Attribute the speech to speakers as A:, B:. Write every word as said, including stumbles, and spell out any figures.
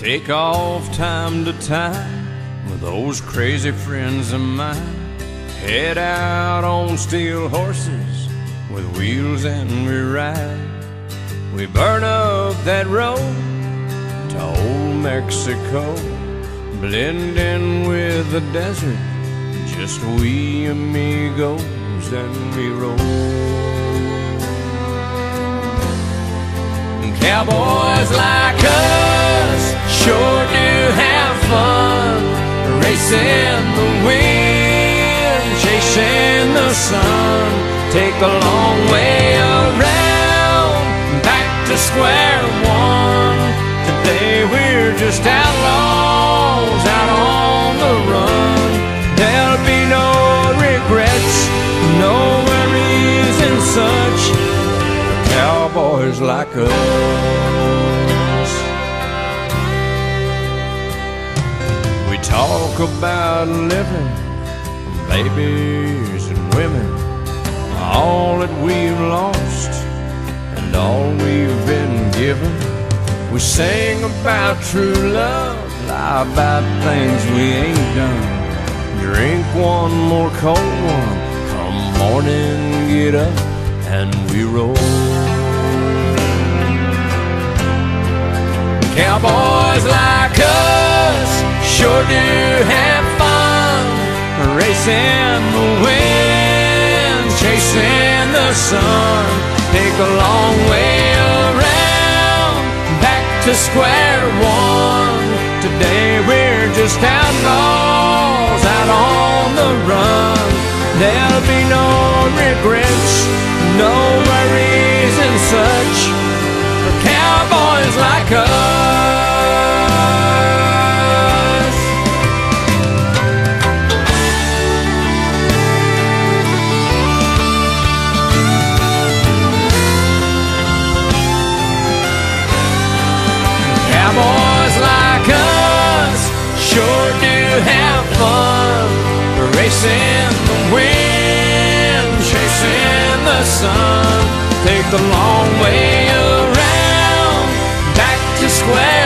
A: take off time to time with those crazy friends of mine. Head out on steel horses with wheels and we ride. We burn up that road to old Mexico, blend in with the desert, just we amigos and we roll. Cowboys like us sure do have fun, racing the wind, chasing the sun. Take the long way around, back to square one. Today we're just outlaws out on the run. There'll be no regrets, no worries and such, for cowboys like us. We talk about living, babies and women, all that we've lost and all we've been given. We sing about true love, lie about things we ain't done. Drink one more cold one, come morning get up and we roll. Cowboys like us sure do have fun, racing the wind, chasing the sun. Take a long way around, back to square one. Today we're just outlaws out on the run. There'll be no regrets, no worries and such, for cowboys like us. Cowboys like us sure do have fun, racing the wind, chasing the sun. Take the long way around, back to square